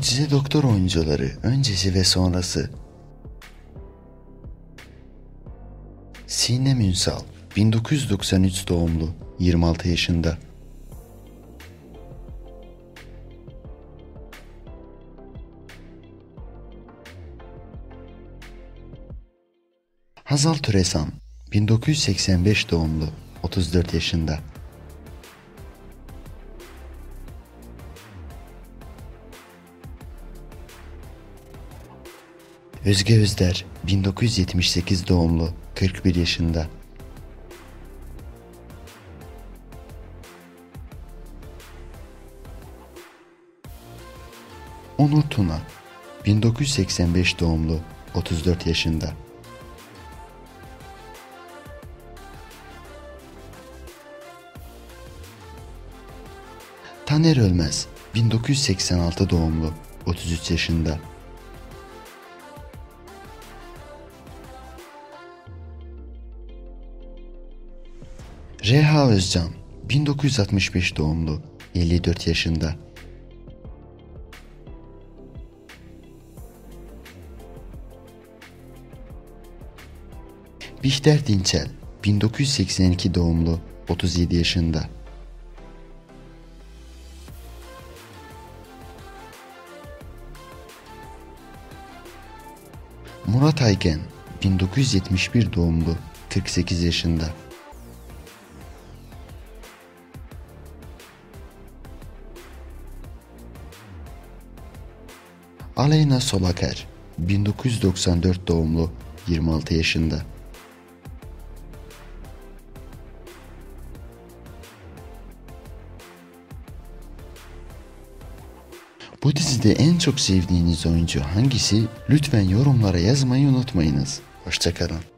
Mucize Doktor oyuncuları öncesi ve sonrası. Sinem Ünsal 1993 doğumlu, 26 yaşında. Hazal Türesan 1985 doğumlu, 34 yaşında. Özge Özder 1978 doğumlu, 41 yaşında. Onur Tuna 1985 doğumlu, 34 yaşında. Taner Ölmez 1986 doğumlu, 33 yaşında. Reha Özcan 1965 doğumlu, 54 yaşında. Bihter Dinçel 1982 doğumlu, 37 yaşında. Murat Aygen 1971 doğumlu, 48 yaşında. Aleyna Solaker 1994 doğumlu, 26 yaşında. Bu dizide en çok sevdiğiniz oyuncu hangisi? Lütfen yorumlara yazmayı unutmayınız. Hoşça kalın.